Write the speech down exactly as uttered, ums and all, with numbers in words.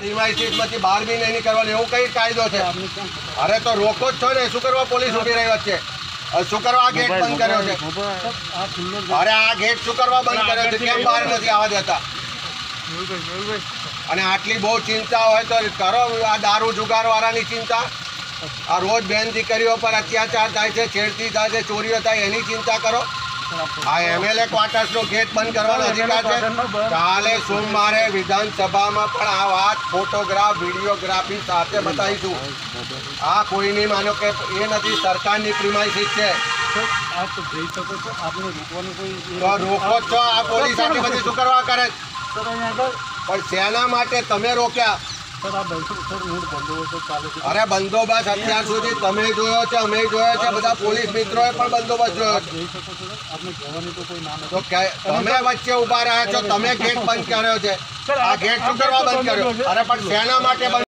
પ્રીમાઇસીસમાંથી બહાર બી નહીં નીકળવાનું એવું કઈ કાયદો છે? અરે તો રોકો જ છો ને, શું કરવા પોલીસ ઉભી રહી વચ્ચે? શું કરવા ગેટ બંધ કર્યો છે? અરે આ ગેટ શું કરવા બંધ કર્યો છે? કેમ બહાર નથી આવવા દેતા? અને આટલી બહુ ચિંતા હોય તો કરો આ દારૂ જુગાર વાળાની ચિંતા. આ રોજ બેન દીકરીઓ પર અત્યાચાર થાય છે, છેડતી થાય છે, ચોરીઓ થાય એની ચિંતા કરો. આ એમએલએ ક્વાર્ટર્સનો ગેટ બંધ કરવાનો અધિકાર છે. કાલે સોમવારે વિધાનસભામાં પણ આ વાત ફોટોગ્રાફ વિડીયોગ્રાફી સાથે બતાવીશું. આ કોઈની માનો કે એ નથી, સરકારની પ્રીમાઇસીસ છે તો રોકો છો. આ પોલીસ આટલી બધી શું કરવા કરે? પણ શેના માટે તમે રોક્યા? અરે બંદોબસ્ત અત્યાર સુધી તમે જોયો છે, અમે જોયો છે, બધા પોલીસ મિત્રોએ પણ બંદોબસ્ત જોયો છે. તો તમે વચ્ચે ઉભા રહ્યા છો, તમે ગેટ બંધ કર્યો છે. આ ગેટ શું કરવા બંધ કર્યો? અરે પણ શેના માટે બંધ?